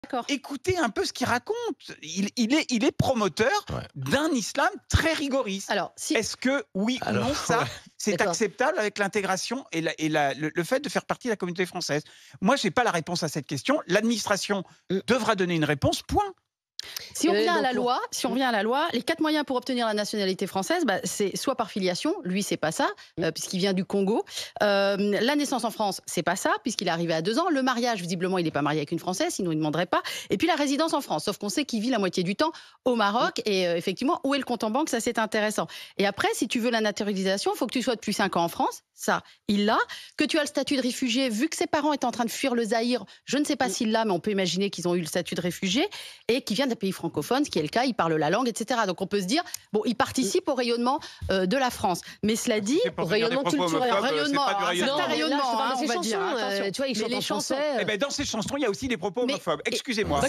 D'accord. écoutez un peu ce qu'il raconte. Il est promoteur Ouais. d'un islam très rigoriste. Alors, si Est-ce que, oui ou Alors, non, ça, ouais. c'est D'accord. acceptable avec l'intégration et le fait de faire partie de la communauté française? Moi, je n'ai pas la réponse à cette question. L'administration devra donner une réponse, point. Si on revient à donc la loi, les 4 moyens pour obtenir la nationalité française, c'est soit par filiation, lui c'est pas ça, puisqu'il vient du Congo. La naissance en France, c'est pas ça, puisqu'il est arrivé à 2 ans. Le mariage, visiblement, il n'est pas marié avec une Française, sinon il ne demanderait pas. Et puis la résidence en France, sauf qu'on sait qu'il vit la moitié du temps au Maroc. Et effectivement, où est le compte en banque, ça c'est intéressant. Et après, si tu veux la naturalisation, il faut que tu sois depuis 5 ans en France. Ça, il l'a. Que tu as le statut de réfugié, vu que ses parents étaient en train de fuir le Zaïre, je ne sais pas s'il l'a, mais on peut imaginer qu'ils ont eu le statut de réfugié, et qui vient d'un pays francophone, ce qui est le cas, il parle la langue, etc. Donc on peut se dire, bon, il participe au rayonnement de la France. Mais cela dit, C'est pour au tenir des rayonnement propos culturel. homophobes, rayonnement, c'est pas du un rayonnement. certain mais là, rayonnement, je parle de on ses va chansons, dire, attention. tu vois, il Mais chante les en chansons, français. Eh ben, dans ces chansons, il y a aussi des propos homophobes. Excusez-moi.